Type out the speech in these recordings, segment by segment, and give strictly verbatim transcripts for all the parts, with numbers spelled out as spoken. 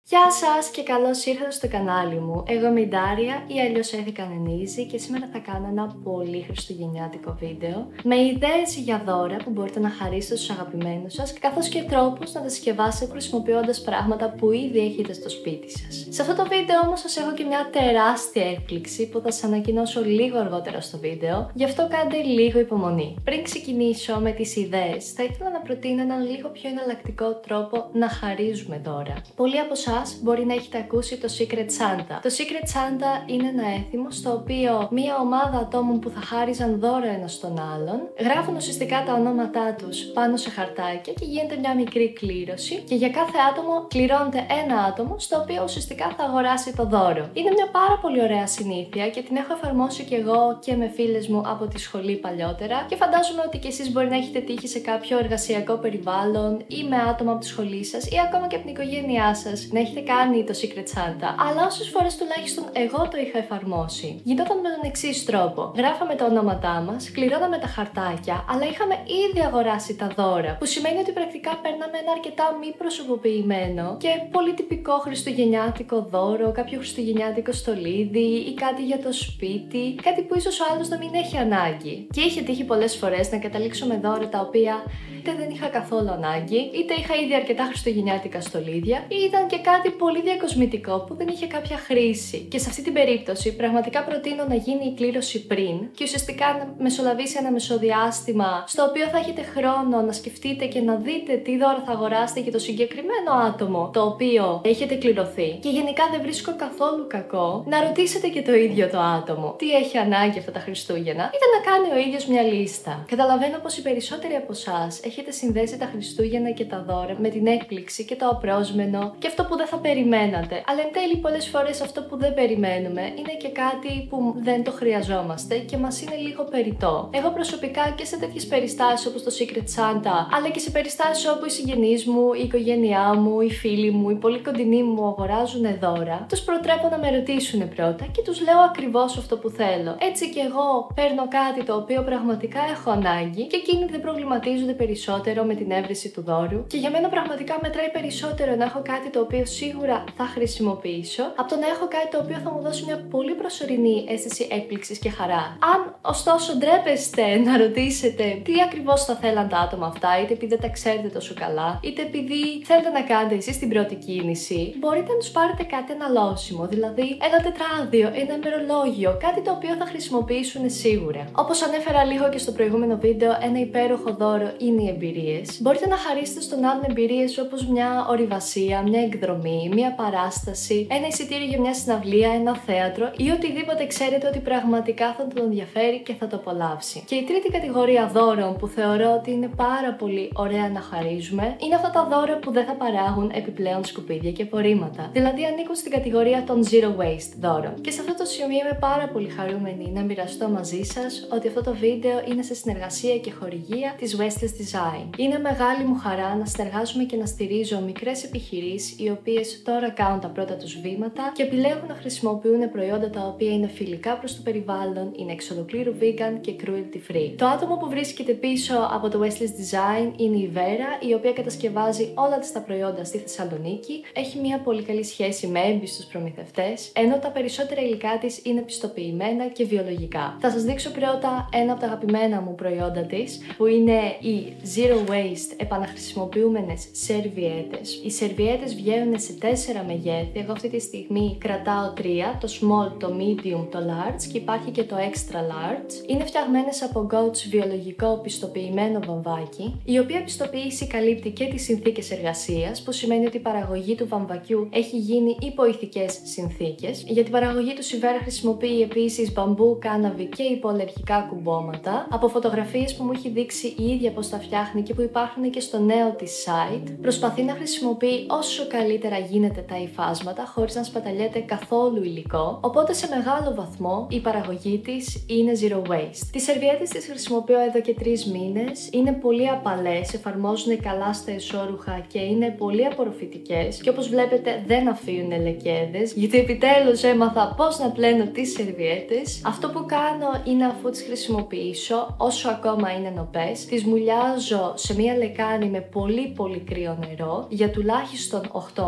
Γεια σας και καλώς ήρθατε στο κανάλι μου. Εγώ είμαι η Ντάρια ή αλλιώς Έθικα Νενίζη και σήμερα θα κάνω ένα πολύ χριστουγεννιάτικο βίντεο με ιδέες για δώρα που μπορείτε να χαρίσετε στους αγαπημένους σας, καθώς και τρόπους να τα συσκευάσετε χρησιμοποιώντας πράγματα που ήδη έχετε στο σπίτι σας. Σε αυτό το βίντεο όμως σας έχω και μια τεράστια έκπληξη που θα σας ανακοινώσω λίγο αργότερα στο βίντεο, γι' αυτό κάντε λίγο υπομονή. Πριν ξεκινήσω με τις ιδέες, θα ήθελα να προτείνω έναν λίγο πιο εναλλακτικό τρόπο να χαρίζουμε δώρα. Πολλοί από εσάς μπορεί να έχετε ακούσει το Secret Santa. Το Secret Santa είναι ένα έθιμο στο οποίο μία ομάδα ατόμων που θα χάριζαν δώρα ένας στον άλλον γράφουν ουσιαστικά τα ονόματά τους πάνω σε χαρτάκια και γίνεται μια μικρή κλήρωση και για κάθε άτομο κληρώνεται ένα άτομο στο οποίο ουσιαστικά θα αγοράσει το δώρο. Είναι μια πάρα πολύ ωραία συνήθεια και την έχω εφαρμόσει κι εγώ και με φίλες μου από τη σχολή παλιότερα και φαντάζομαι ότι κι εσείς μπορεί να έχετε τύχει σε κάποιο εργασιακό περιβάλλον ή με άτομα από τη σχολή σας ή ακόμα και από την οικογένειά σας να έχετε κάνει το Secret Santa, αλλά όσες φορές τουλάχιστον εγώ το είχα εφαρμόσει. Γινόταν με τον εξής τρόπο. Γράφαμε τα ονόματά μας, κληρώναμε τα χαρτάκια, αλλά είχαμε ήδη αγοράσει τα δώρα, που σημαίνει ότι πρακτικά παίρναμε ένα αρκετά μη προσωποποιημένο και πολύ τυπικό χριστουγεννιάτικο δώρο, κάποιο χριστουγεννιάτικο στολίδι ή κάτι για το σπίτι, κάτι που ίσως ο άλλος να μην έχει ανάγκη. Και είχε τύχει πολλές φορές να καταλήξω με δώρα τα οποία είτε δεν είχα καθόλου ανάγκη, είτε είχα ήδη αρκετά χριστουγεννιάτικα στολίδια, ή ήταν και κάτι πολύ διακοσμητικό που δεν είχε κάποια χρήση. Και σε αυτή την περίπτωση, πραγματικά προτείνω να γίνει η κλήρωση πριν και ουσιαστικά να μεσολαβήσει ένα μεσοδιάστημα στο οποίο θα έχετε χρόνο να σκεφτείτε και να δείτε τι δώρο θα αγοράσετε για το συγκεκριμένο άτομο το οποίο έχετε κληρωθεί. Και γενικά δεν βρίσκω καθόλου κακό να ρωτήσετε και το ίδιο το άτομο τι έχει ανάγκη αυτά τα Χριστούγεννα, είτε να κάνει ο ίδιος μια λίστα. Καταλαβαίνω πως οι περισσότεροι από εσάς έχετε συνδέσει τα Χριστούγεννα και τα δώρα με την έκπληξη και το απρόσμενο και αυτό που δεν θα περιμένατε. Αλλά εν τέλει, πολλές φορές αυτό που δεν περιμένουμε είναι και κάτι που δεν το χρειαζόμαστε και μας είναι λίγο περιττό. Εγώ προσωπικά και σε τέτοιες περιστάσεις όπως το Secret Santa, αλλά και σε περιστάσεις όπου οι συγγενείς μου, η οικογένειά μου, οι φίλοι μου, οι πολύ κοντινοί μου αγοράζουν δώρα, τους προτρέπω να με ρωτήσουν πρώτα και τους λέω ακριβώς αυτό που θέλω. Έτσι και εγώ παίρνω κάτι το οποίο πραγματικά έχω ανάγκη και εκείνοι δεν προβληματίζονται περισσότερο με την έβρεση του δώρου. Και για μένα πραγματικά μετράει περισσότερο να έχω κάτι το οποίο σίγουρα θα χρησιμοποιήσω από το να έχω κάτι το οποίο θα μου δώσει μια πολύ προσωρινή αίσθηση έκπληξης και χαρά. Αν ωστόσο ντρέπεστε να ρωτήσετε τι ακριβώς θα θέλαν τα άτομα αυτά, είτε επειδή δεν τα ξέρετε τόσο καλά, είτε επειδή θέλετε να κάνετε εσείς την πρώτη κίνηση, μπορείτε να τους πάρετε κάτι αναλώσιμο, δηλαδή ένα τετράδιο, ένα ημερολόγιο, κάτι το οποίο θα χρησιμοποιήσουν σίγουρα. Όπως ανέφερα λίγο και στο προηγούμενο βίντεο, ένα υπέροχο δώρο είναι οι εμπειρίες. Μπορείτε να χαρίσετε στον άλλον εμπειρίες όπως μια ορειβασία, μια εκδρομή, μια παράσταση, ένα εισιτήριο για μια συναυλία, ένα θέατρο ή οτιδήποτε ξέρετε ότι πραγματικά θα τον ενδιαφέρει και θα το απολαύσει. Και η τρίτη κατηγορία δώρων που θεωρώ ότι είναι πάρα πολύ ωραία να χαρίζουμε είναι αυτά τα δώρα που δεν θα παράγουν επιπλέον σκουπίδια και απορρίμματα. Δηλαδή ανήκουν στην κατηγορία των zero waste δώρων. Και σε αυτό το σημείο είμαι πάρα πολύ χαρούμενη να μοιραστώ μαζί σας ότι αυτό το βίντεο είναι σε συνεργασία και χορηγία της Wasteless Design. Είναι μεγάλη μου χαρά να συνεργάζομαι και να στηρίζω μικρές επιχειρήσεις οι οποίες τώρα κάνουν τα πρώτα τους βήματα και επιλέγουν να χρησιμοποιούν προϊόντα τα οποία είναι φιλικά προς το περιβάλλον, είναι εξ ολοκλήρου vegan και cruelty free. Το άτομο που βρίσκεται πίσω από το Wasteless Design είναι η Βέρα, η οποία κατασκευάζει όλα της τα προϊόντα στη Θεσσαλονίκη, έχει μια πολύ καλή σχέση με έμπιστους προμηθευτές, ενώ τα περισσότερα υλικά της είναι πιστοποιημένα και βιολογικά. Θα σας δείξω πρώτα ένα από τα αγαπημένα μου προϊόντα της, που είναι οι zero waste επαναχρησιμοποιούμενες σερβιέτες. Οι σερβιέτες βγαίνουν σε τέσσερα μεγέθη. Εγώ αυτή τη στιγμή κρατάω τρία, το small, το medium, το large και υπάρχει και το extra large. Είναι φτιαγμένες από goats βιολογικό πιστοποιημένο βαμβάκι, η οποία πιστοποίηση καλύπτει και τις συνθήκες εργασίας, που σημαίνει ότι η παραγωγή του βαμβακιού έχει γίνει υπό ηθικές συνθήκες. Για την παραγωγή του η Βέρα χρησιμοποιεί επίσης μπαμπού, κάναβη και υποαλλεργικά κουμπώματα. Από φωτογραφίες που μου έχει δείξει η ίδια πώς τα φτιάχνει και που υπάρχουν και στο νέο της site, προσπαθεί να χρησιμοποιεί όσο καλύτερα γίνεται τα υφάσματα χωρίς να σπαταλιέται καθόλου υλικό, οπότε σε μεγάλο βαθμό η παραγωγή της είναι zero waste. Τις σερβιέτες τις χρησιμοποιώ εδώ και τρεις μήνες, είναι πολύ απαλές, εφαρμόζουν καλά στα εσώρουχα και είναι πολύ απορροφητικές και όπως βλέπετε δεν αφήνουν λεκέδες, γιατί επιτέλους έμαθα πώς να πλένω τις σερβιέτες. Αυτό που κάνω είναι, αφού τις χρησιμοποιήσω, όσο ακόμα είναι νοπές, τις μουλιάζω σε μία λεκάνη με πολύ πολύ κρύο νερό για τουλάχιστον οκτώ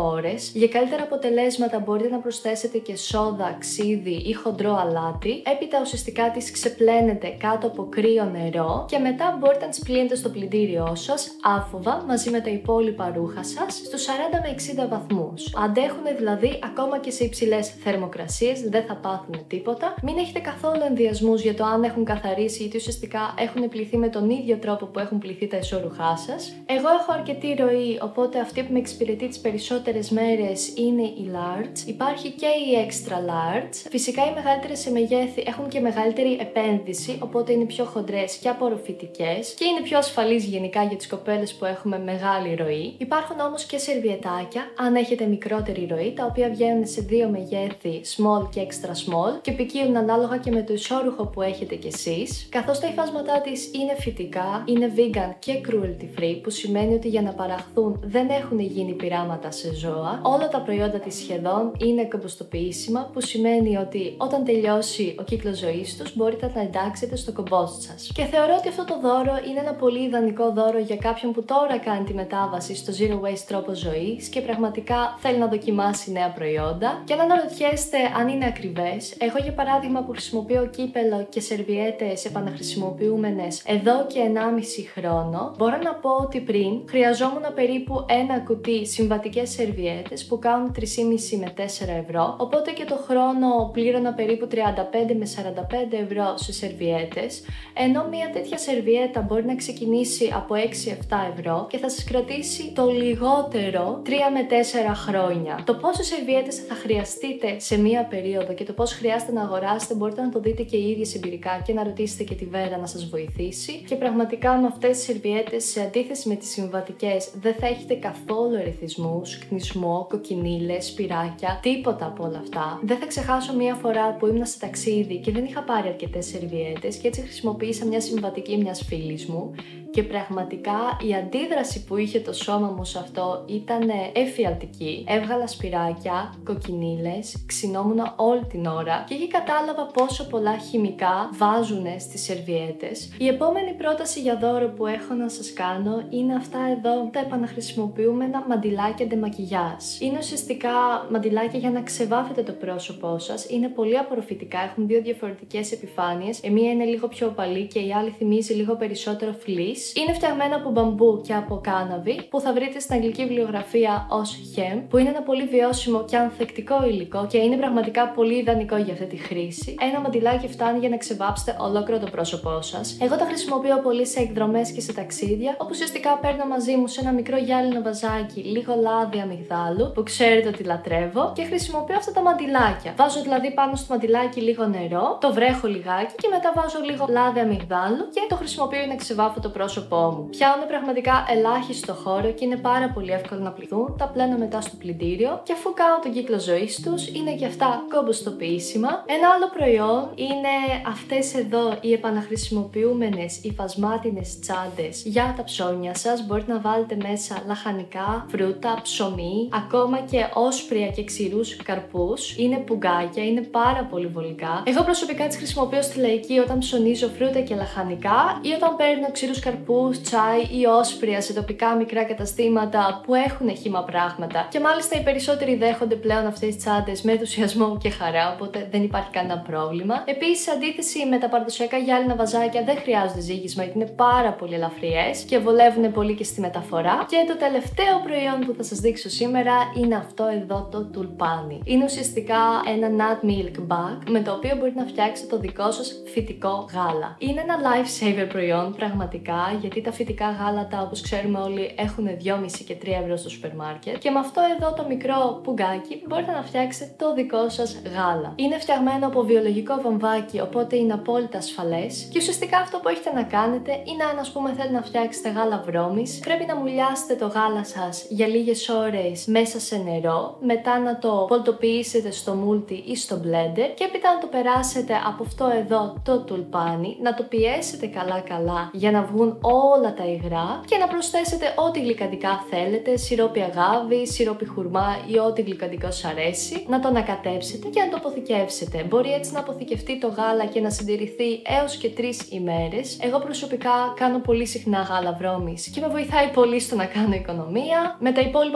χώρες. Για καλύτερα αποτελέσματα μπορείτε να προσθέσετε και σόδα, ξύδι ή χοντρό αλάτι. Έπειτα ουσιαστικά τις ξεπλένετε κάτω από κρύο νερό και μετά μπορείτε να τις πλύνετε στο πλυντήριό σας άφοβα μαζί με τα υπόλοιπα ρούχα σας στους σαράντα με εξήντα βαθμούς. Αντέχουν δηλαδή ακόμα και σε υψηλές θερμοκρασίες, δεν θα πάθουν τίποτα. Μην έχετε καθόλου ενδιασμούς για το αν έχουν καθαρίσει, γιατί ουσιαστικά έχουν πλυθεί με τον ίδιο τρόπο που έχουν πλυθεί τα ισόρουχά σας. Εγώ έχω αρκετή ροή, οπότε αυτή που με εξυπηρετεί τις περισσότερες μέρες είναι η large. Υπάρχει και η extra large. Φυσικά οι μεγαλύτερες σε μεγέθη έχουν και μεγαλύτερη επένδυση, οπότε είναι πιο χοντρές και απορροφητικές και είναι πιο ασφαλείς γενικά για τις κοπέλες που έχουμε μεγάλη ροή. Υπάρχουν όμως και σερβιετάκια, αν έχετε μικρότερη ροή, τα οποία βγαίνουν σε δύο μεγέθη, small και extra small, και ποικίλουν ανάλογα και με το ισόρουχο που έχετε κι εσείς. Καθώς τα υφάσματά της είναι φυτικά, είναι vegan και cruelty free, που σημαίνει ότι για να παραχθούν δεν έχουν γίνει πειράματα σε ζώα. Όλα τα προϊόντα της σχεδόν είναι κομποστοποιήσιμα, που σημαίνει ότι όταν τελειώσει ο κύκλος ζωής τους μπορείτε να τα εντάξετε στο κομπόστ σας. Και θεωρώ ότι αυτό το δώρο είναι ένα πολύ ιδανικό δώρο για κάποιον που τώρα κάνει τη μετάβαση στο zero waste τρόπο ζωής και πραγματικά θέλει να δοκιμάσει νέα προϊόντα. Και αν αναρωτιέστε αν είναι ακριβές, εγώ για παράδειγμα που χρησιμοποιώ κύπελο και σερβιέτες επαναχρησιμοποιούμενες εδώ και ενάμιση χρόνο, μπορώ να πω ότι πριν χρειαζόμουν περίπου ένα κουτί συμβατικές σερβιέτες που κάνουν τρία και μισό με τέσσερα ευρώ, οπότε και το χρόνο πλήρωνα περίπου τριάντα πέντε με σαράντα πέντε ευρώ σε σερβιέτες, ενώ μια τέτοια σερβιέτα μπορεί να ξεκινήσει από έξι με επτά ευρώ και θα σας κρατήσει το λιγότερο τρία με τέσσερα χρόνια. Το πόσες σερβιέτες θα χρειαστείτε σε μία περίοδο και το πώς χρειάζεται να αγοράσετε μπορείτε να το δείτε και οι ίδιες εμπειρικά και να ρωτήσετε και τη Βέρα να σας βοηθήσει. Και πραγματικά με αυτές τις σερβιέτες, σε αντίθεση με τις συμβατικές, δεν θα έχετε καθόλου ερεθισμούς, κνισμό, κοκκινίλες, σπυράκια, τίποτα από όλα αυτά. Δεν θα ξεχάσω μία φορά που ήμουν σε ταξίδι και δεν είχα πάρει αρκετές σερβιέτες και έτσι χρησιμοποίησα μια συμβατική μιας φίλης μου. Και πραγματικά η αντίδραση που είχε το σώμα μου σε αυτό ήταν εφιαλτική. Έβγαλα σπυράκια, κοκκινίλες, ξυνόμουν όλη την ώρα και εκεί κατάλαβα πόσο πολλά χημικά βάζουν στις σερβιέτες. Η επόμενη πρόταση για δώρο που έχω να σας κάνω είναι αυτά εδώ τα επαναχρησιμοποιούμενα μαντιλάκια ντεμακιγιάζ. Είναι ουσιαστικά μαντιλάκια για να ξεβάφετε το πρόσωπό σας. Είναι πολύ απορροφητικά, έχουν δύο διαφορετικές επιφάνειες. Η μία είναι λίγο πιο οπαλή και η άλλη θυμίζει λίγο περισσότερο φλής. Είναι φτιαγμένα από μπαμπού και από κάναβη, που θα βρείτε στην αγγλική βιβλιογραφία ως hemp, που είναι ένα πολύ βιώσιμο και ανθεκτικό υλικό και είναι πραγματικά πολύ ιδανικό για αυτή τη χρήση. Ένα μαντιλάκι φτάνει για να ξεβάψετε ολόκληρο το πρόσωπό σας. Εγώ τα χρησιμοποιώ πολύ σε εκδρομές και σε ταξίδια, όπου ουσιαστικά παίρνω μαζί μου σε ένα μικρό γυάλινο βαζάκι λίγο λάδι αμυγδάλου, που ξέρετε ότι λατρεύω, και χρησιμοποιώ αυτά τα μαντιλάκια. Βάζω δηλαδή πάνω στο μαντιλάκι λίγο νερό, το βρέχω λιγάκι και μετά βάζω λίγο λάδι αμυγδάλου και το χρησιμοποιώ για να ξεβάφω το πρόσωπό μου. Πιάνουν πραγματικά ελάχιστο χώρο και είναι πάρα πολύ εύκολο να πληθούν. Τα πλένω μετά στο πλυντήριο και αφού κάνω τον κύκλο ζωής τους, είναι και αυτά κομποστοποιήσιμα. Ένα άλλο προϊόν είναι αυτές εδώ οι επαναχρησιμοποιούμενες υφασμάτινες τσάντες για τα ψώνια σας. Μπορείτε να βάλετε μέσα λαχανικά, φρούτα, ψωμί, ακόμα και όσπρια και ξηρούς καρπούς. Είναι πουγγάκια, είναι πάρα πολύ βολικά. Εγώ προσωπικά τις χρησιμοποιώ στη λαϊκή όταν ψωνίζω φρούτα και λαχανικά ή όταν παίρνω ξηρούς καρπούς, τσάι ή όσπρια σε τοπικά μικρά καταστήματα που έχουν χύμα πράγματα. Και μάλιστα οι περισσότεροι δέχονται πλέον αυτές τις τσάντες με ενθουσιασμό και χαρά, οπότε δεν υπάρχει κανένα πρόβλημα. Επίσης, σε αντίθεση με τα παραδοσιακά γυάλινα βαζάκια, δεν χρειάζονται ζύγισμα γιατί είναι πάρα πολύ ελαφριές και βολεύουν πολύ και στη μεταφορά. Και το τελευταίο προϊόν που θα σας δείξω σήμερα είναι αυτό εδώ το τουλπάνι. Είναι ουσιαστικά ένα nut milk bag με το οποίο μπορείτε να φτιάξετε το δικό σας φυτικό γάλα. Είναι ένα lifesaver προϊόν πραγματικά, γιατί τα φυτικά γάλατα, όπως ξέρουμε όλοι, έχουν δυόμισι και τρία ευρώ στο σούπερ μάρκετ. Και με αυτό εδώ το μικρό πουγγάκι μπορείτε να φτιάξετε το δικό σας γάλα. Είναι φτιαγμένο από βιολογικό βαμβάκι, οπότε είναι απόλυτα ασφαλές. Και ουσιαστικά αυτό που έχετε να κάνετε είναι, αν ας πούμε θέλετε να φτιάξετε γάλα βρώμης, πρέπει να μουλιάσετε το γάλα σας για λίγες ώρες μέσα σε νερό, μετά να το πολτοποιήσετε στο μούλτι ή στο blender και έπειτα να το περάσετε από αυτό εδώ το τουλπάνι, να το πιέσετε καλά-καλά για να βγουν όλα τα υγρά και να προσθέσετε ό,τι γλυκαντικά θέλετε, σιρόπι αγάβη, σιρόπι χουρμά ή ό,τι γλυκαντικό σας αρέσει, να το ανακατέψετε και να το αποθηκεύσετε. Μπορεί έτσι να αποθηκευτεί το γάλα και να συντηρηθεί έως και τρεις ημέρες. Εγώ προσωπικά κάνω πολύ συχνά γάλα βρώμης και με βοηθάει πολύ στο να κάνω οικονομία. Με τα υπόλοιπα φυτικά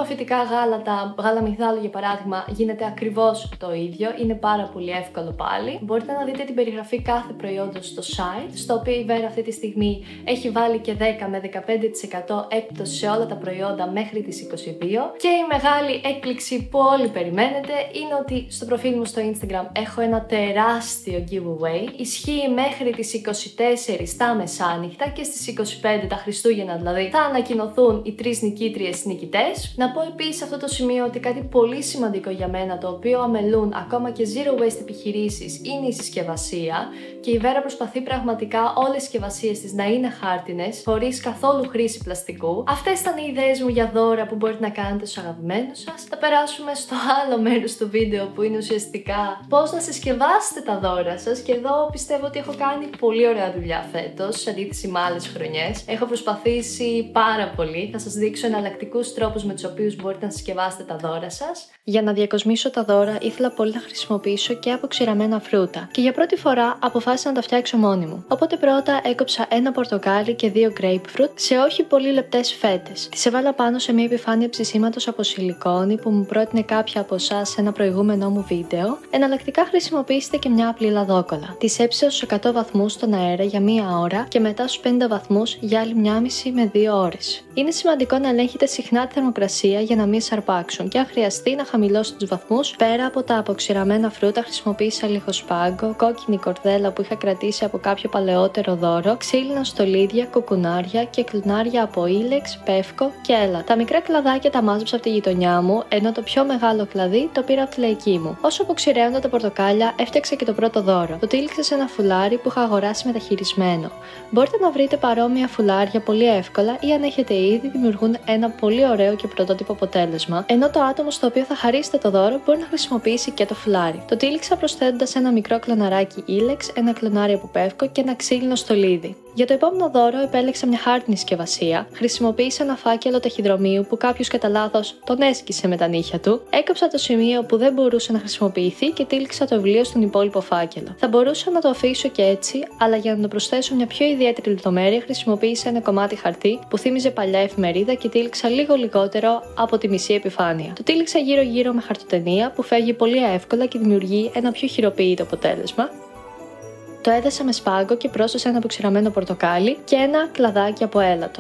γάλατα, γάλα μυγδάλου για παράδειγμα, γίνεται ακριβώς το ίδιο, είναι πάρα πολύ εύκολο πάλι. Μπορείτε να δείτε την περιγραφή κάθε προϊόντος στο site, στο οποίο η Vera αυτή τη στιγμή έχει βάλει και δέκα με δεκαπέντε τοις εκατό έκπτωση σε όλα τα προϊόντα μέχρι τις είκοσι δύο. Και η μεγάλη έκπληξη που όλοι περιμένετε είναι ότι στο προφίλ μου στο Instagram έχω ένα τεράστιο giveaway. Ισχύει μέχρι τις είκοσι τέσσερις τα μεσάνυχτα και στις είκοσι πέντε τα Χριστούγεννα δηλαδή θα ανακοινωθούν οι τρεις νικήτριες νικητές. Να πω επίσης σε αυτό το σημείο ότι κάτι πολύ σημαντικό για μένα, το οποίο αμελούν ακόμα και zero waste επιχειρήσεις, είναι η συσκευασία, και η Vera προσπαθεί πραγματικά όλες οι συσκευασίες της να είναι χάρτινες, χωρίς καθόλου χρήση πλαστικού. Αυτές ήταν οι ιδέες μου για δώρα που μπορείτε να κάνετε στους αγαπημένους σας. Θα περάσουμε στο άλλο μέρος του βίντεο που είναι ουσιαστικά πώς να συσκευάσετε τα δώρα σας, και εδώ πιστεύω ότι έχω κάνει πολύ ωραία δουλειά φέτος, σε αντίθεση με άλλες χρονιές. Έχω προσπαθήσει πάρα πολύ. Θα σας δείξω εναλλακτικούς τρόπους με τους οποίους μπορείτε να συσκευάσετε τα δώρα σας. Για να διακοσμήσω τα δώρα, ήθελα πολύ να χρησιμοποιήσω και αποξηραμένα φρούτα, και για πρώτη φορά αποφάσισα να τα φτιάξω μόνη μου. Οπότε πρώτα έκοψα ένα πορτοκάλι και δύο grapefruit σε όχι πολύ λεπτές φέτες. Τις έβαλα πάνω σε μια επιφάνεια ψησίματος από σιλικόνη που μου πρότεινε κάποια από εσάς σε ένα προηγούμενο μου βίντεο. Εναλλακτικά χρησιμοποιήστε και μια απλή λαδόκολλα. Τις έψησα στους εκατό βαθμούς στον αέρα για μία ώρα και μετά στους πενήντα βαθμούς για άλλη μία μισή με δύο ώρες. Είναι σημαντικό να ελέγχετε συχνά τη θερμοκρασία για να μην σαρπάξουν, και αν χρειαστεί να χαμηλώσετε τους βαθμούς. Πέρα από τα αποξηραμένα φρούτα, χρησιμοποίησα λίγο σπάγκο, κόκκινη κορδέλα που είχα κρατήσει από κάποιο παλαιότερο δώρο, ξύλινα στολίδια, κουκουνάρια και κλουνάρια από ήλεξ, πεύκο και έλα. Τα μικρά κλαδάκια τα μάζεψα από τη γειτονιά μου, ενώ το πιο μεγάλο κλαδί το πήρα από τη λαϊκή μου. Όσο αποξηραίνοντα τα πορτοκάλια, έφτιαξα και το πρώτο δώρο. Το τύλιξα σε ένα φουλάρι που είχα αγοράσει μεταχειρισμένο. Μπορείτε να βρείτε παρόμοια φουλάρια πολύ εύκολα, ή αν έχετε ήδη, δημιουργούν ένα πολύ ωραίο και πρωτότυπο αποτέλεσμα, ενώ το άτομο στο οποίο θα χαρίσετε το δώρο μπορεί να χρησιμοποιήσει και το φουλάρι. Το τύλιξα προσθέτοντας ένα μικρό κλωναράκι ήλεξ, ένα κλωνάρι από πεύκο και ένα ξύλινο στολίδι. Για το επόμενο δώρο επέλεξα μια χάρτινη συσκευασία. Χρησιμοποίησα ένα φάκελο ταχυδρομείου που κάποιος κατά λάθος τον έσκησε με τα νύχια του. Έκοψα το σημείο που δεν μπορούσε να χρησιμοποιηθεί και τύλιξα το βιβλίο στον υπόλοιπο φάκελο. Θα μπορούσα να το αφήσω και έτσι, αλλά για να το προσθέσω μια πιο ιδιαίτερη λεπτομέρεια, χρησιμοποίησα ένα κομμάτι χαρτί που θύμιζε παλιά εφημερίδα και τύλιξα λίγο λιγότερο από τη μισή επιφάνεια. Το τύλιξα γύρω-γύρω με χαρτοτενία που φεύγει πολύ εύκολα και δημιουργεί ένα πιο χειροποίητο αποτέλεσμα. Το έδεσα με σπάγκο και πρόσθεσα ένα αποξηραμένο πορτοκάλι και ένα κλαδάκι από έλατο.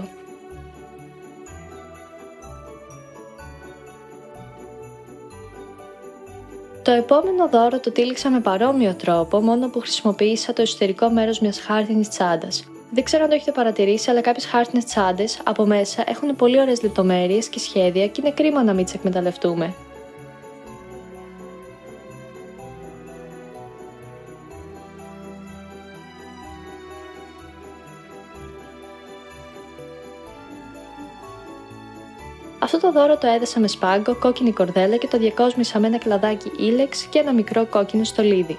Το επόμενο δώρο το τύλιξα με παρόμοιο τρόπο, μόνο που χρησιμοποίησα το εσωτερικό μέρος μιας χάρτινης τσάντας. Δεν ξέρω αν το έχετε παρατηρήσει, αλλά κάποιες χάρτινες τσάντες από μέσα έχουν πολύ ωραίες λεπτομέρειες και σχέδια και είναι κρίμα να μην τις εκμεταλλευτούμε. Αυτό το δώρο το έδεσα με σπάγκο, κόκκινη κορδέλα και το διακόσμησα με ένα κλαδάκι ήλεξ και ένα μικρό κόκκινο στολίδι.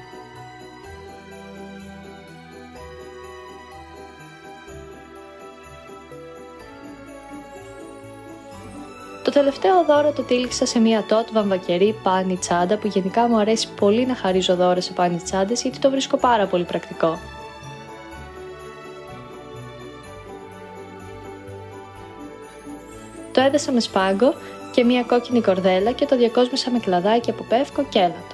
Το τελευταίο δώρο το τύλιξα σε μια τότ βαμβακερή πάνι τσάντα, που γενικά μου αρέσει πολύ να χαρίζω δώρα σε πάνι τσάντες γιατί το βρίσκω πάρα πολύ πρακτικό. Το έδεσα με σπάγκο και μια κόκκινη κορδέλα και το διακόσμησα με κλαδάκι από πεύκο και έλατο.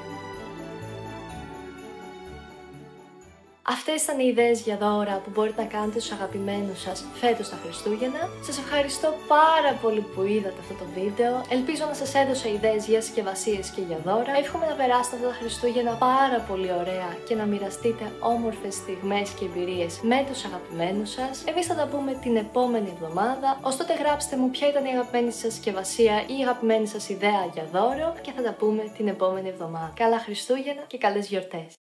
Αυτές ήταν οι ιδέες για δώρα που μπορείτε να κάνετε στους αγαπημένους σας φέτος τα Χριστούγεννα. Σας ευχαριστώ πάρα πολύ που είδατε αυτό το βίντεο. Ελπίζω να σας έδωσα ιδέες για συσκευασίες και για δώρα. Εύχομαι να περάσετε αυτά τα Χριστούγεννα πάρα πολύ ωραία και να μοιραστείτε όμορφες στιγμές και εμπειρίες με τους αγαπημένους σας. Εμείς θα τα πούμε την επόμενη εβδομάδα. Ως τότε γράψτε μου ποια ήταν η αγαπημένη σας συσκευασία ή η αγαπημένη σας ιδέα για δώρο και θα τα πούμε την επόμενη εβδομάδα. Καλά Χριστούγεννα και καλές γιορτές!